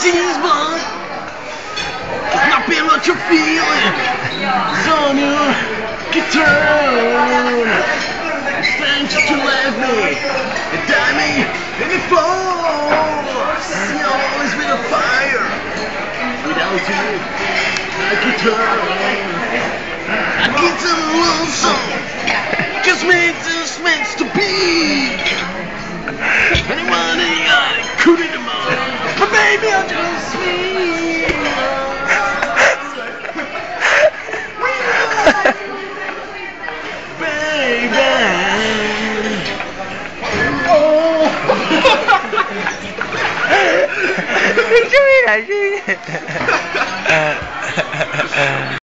tease, but it's not being what you're feeling. It's on your guitar. Thanks to left me, you die me, and you fall. See, I'll always be the fire. Without you, I guitar. I get so lonesome, just makes us meant to be. Anyone ain't got it, couldn't tomorrow. But baby, I just see. Baby. Oh.